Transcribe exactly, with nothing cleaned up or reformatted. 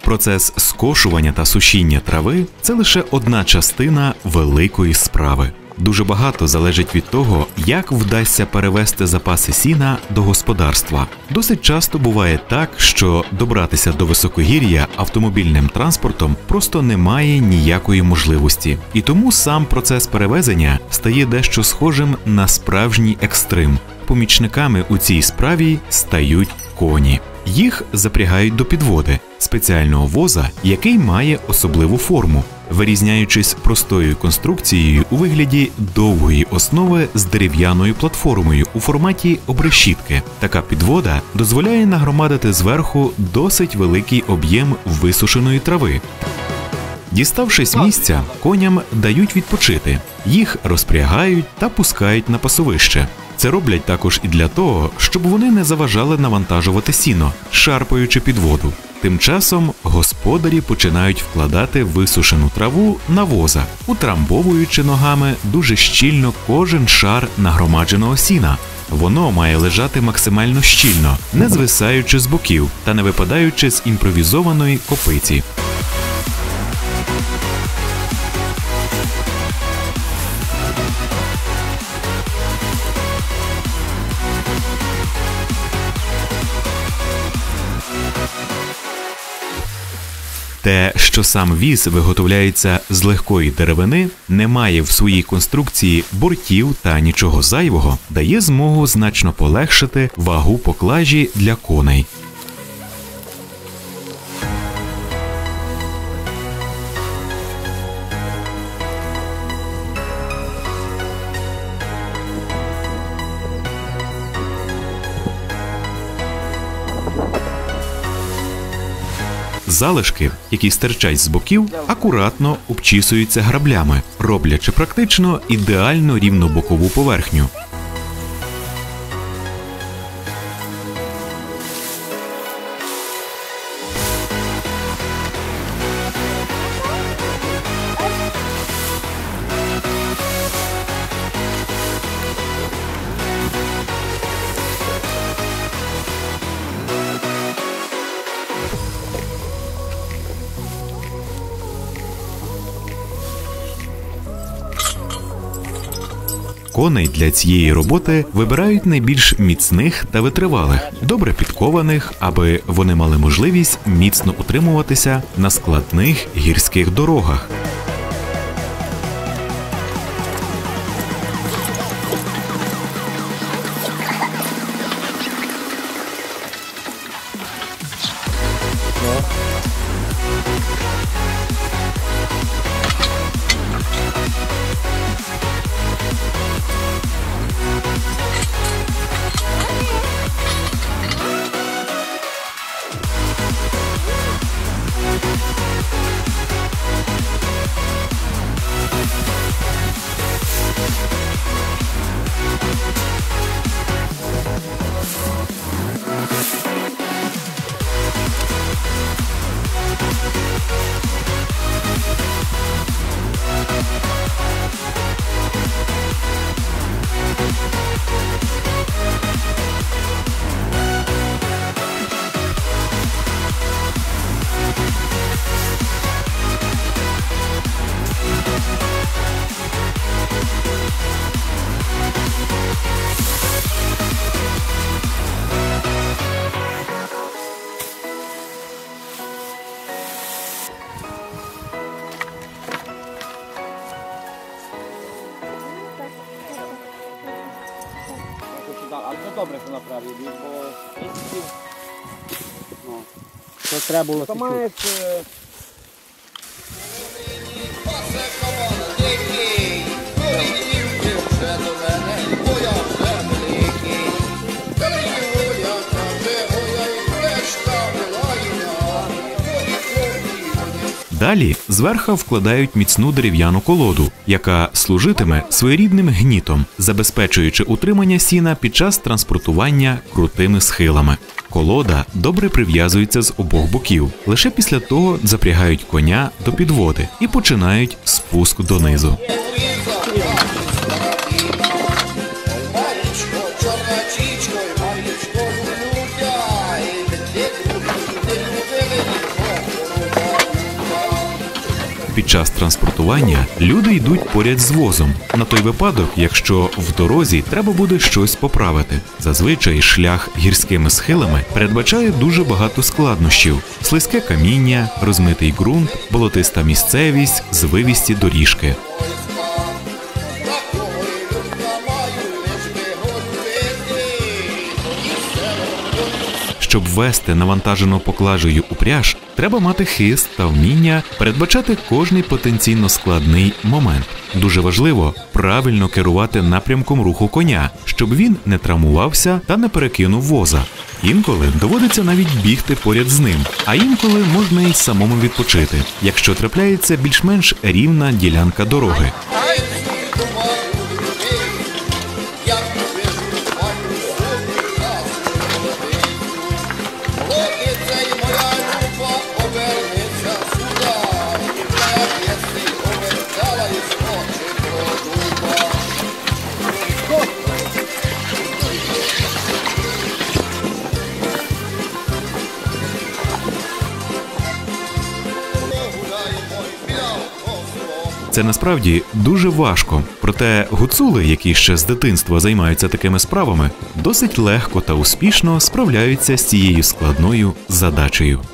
Процес скошування та сушіння трави – це лише одна частина великої справи. Дуже багато залежить від того, як вдасться перевести запаси сіна до господарства. Досить часто буває так, що добратися до високогір'я автомобільним транспортом просто немає ніякої можливості. І тому сам процес перевезення стає дещо схожим на справжній екстрим. Помічниками у цій справі стають коні. Їх запрягають до підводи – спеціального воза, який має особливу форму, вирізняючись простою конструкцією у вигляді довгої основи з дерев'яною платформою у форматі обрешітки. Така підвода дозволяє нагромадити зверху досить великий об'єм висушеної трави. Діставшись місця, коням дають відпочити. Їх розпрягають та пускають на пасовище. Це роблять також і для того, щоб вони не заважали навантажувати сіно, шарпаючи під воду. Тим часом господарі починають вкладати висушену траву на воза, утрамбовуючи ногами дуже щільно кожен шар нагромадженого сіна. Воно має лежати максимально щільно, не звисаючи з боків та не випадаючи з імпровізованої копиці. Те, що сам віз виготовляється з легкої деревини, не має в своїй конструкції бортів та нічого зайвого, дає змогу значно полегшити вагу поклажі для коней. Залишки, які стирчать з боків, акуратно обчісуються граблями, роблячи практично ідеально рівну бокову поверхню. Коней для цієї роботи вибирають найбільш міцних та витривалих, добре підкованих, аби вони мали можливість міцно утримуватися на складних гірських дорогах. Ale to dobre to naprawili, bo no, to trzeba było to ma jest Далі зверху вкладають міцну дерев'яну колоду, яка служитиме своєрідним гнітом, забезпечуючи утримання сіна під час транспортування крутими схилами. Колода добре прив'язується з обох боків. Лише після того запрягають коня до підводи і починають спуск донизу. Під час транспортування люди йдуть поряд з возом, на той випадок, якщо в дорозі треба буде щось поправити. Зазвичай шлях гірськими схилами передбачає дуже багато складнощів: слизьке каміння, розмитий ґрунт, болотиста місцевість, звивісті доріжки. Щоб вести навантажену поклажею упряж, треба мати хист та вміння передбачати кожний потенційно складний момент. Дуже важливо правильно керувати напрямком руху коня, щоб він не травмувався та не перекинув воза. Інколи доводиться навіть бігти поряд з ним, а інколи можна й самому відпочити, якщо трапляється більш-менш рівна ділянка дороги. Це насправді дуже важко, проте гуцули, які ще з дитинства займаються такими справами, досить легко та успішно справляються з цією складною задачею.